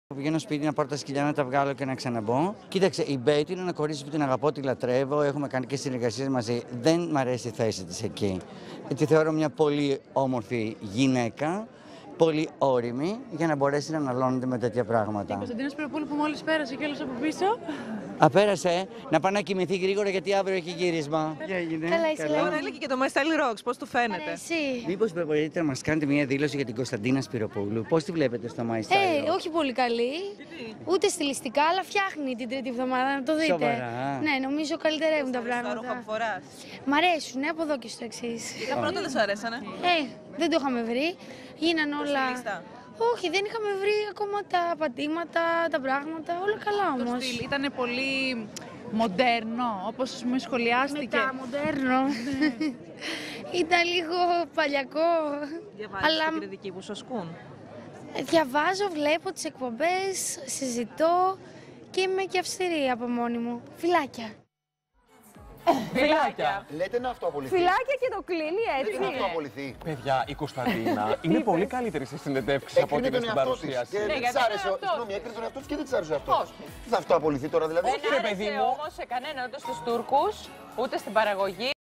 Πηγαίνω σπίτι να πάρω τα σκυλιά να τα βγάλω και να ξαναμπω. Κοίταξε, η Μπέτη είναι ένα κορίτσι που την αγαπώ, τη λατρεύω. Έχουμε κάνει και συνεργασίες μαζί. Δεν μ' αρέσει η θέση της εκεί. Τη θεωρώ μια πολύ όμορφη γυναίκα, πολύ όρημη για να μπορέσει να αναλώνεται με τέτοια πράγματα. Ο Κωνσταντίνος Σπυροπούλου που μόλις πέρασε και όλος από πίσω. Απέρασε, να πάει να κοιμηθεί γρήγορα γιατί αύριο έχει γύρισμα. Καλά, είσαι καλά. Τώρα έλεγε και το My Style Rocks, πώς του φαίνεται. Εσύ. Μήπως μπορείτε να μας κάνετε μια δήλωση για την Κωνσταντίνα Σπυροπούλου? Πώς τη βλέπετε στο My Style? Όχι πολύ καλή. Ούτε στιλιστικά, αλλά φτιάχνει την τρίτη εβδομάδα, να το δείτε. Σοβαρά? Ναι, νομίζω καλυτερεύουν τα Τα ρούχα πράγματα. που φοράς. Μ' αρέσουν, από εδώ και στο εξής. Τα πρώτα δεν σου αρέσανε. Δεν το είχαμε βρει. Γίναν όλα. στυλίστα. Όχι, δεν είχαμε βρει ακόμα τα πατήματα, τα πράγματα. Όλα καλά Το όμως. στυλ ήταν πολύ μοντέρνο, όπως ας πούμε σχολιάστηκε. Μετά, μοντέρνο. Ήταν λίγο παλιακό. Διαβάζεις Αλλά την κριτική που σου ασκούν. διαβάζω, βλέπω τις εκπομπές, συζητώ και είμαι και αυστηρή από μόνη μου. Φιλάκια. Φιλάκια! Λέτε να αυτοαπολυθεί. Φιλάκια και το κλείνει Λέτε να έτσι. αυτοαπολυθεί. Παιδιά, η Κωνσταντίνα είναι πολύ καλύτερη στις συνεντεύξεις από ό,τι Έκρινε είναι τον στην εαυτό της. παρουσίαση. Και δεν της γιατί άρεσε. είναι αυτός. Συγγνώμη, έκρινε τον εαυτό της και δεν της άρεσε αυτό. Τι θα αυτοαπολυθεί τώρα δηλαδή? Όχι, ρε παιδί μου. Όμως σε κανένα, ούτε στους Τούρκους, ούτε στην παραγωγή.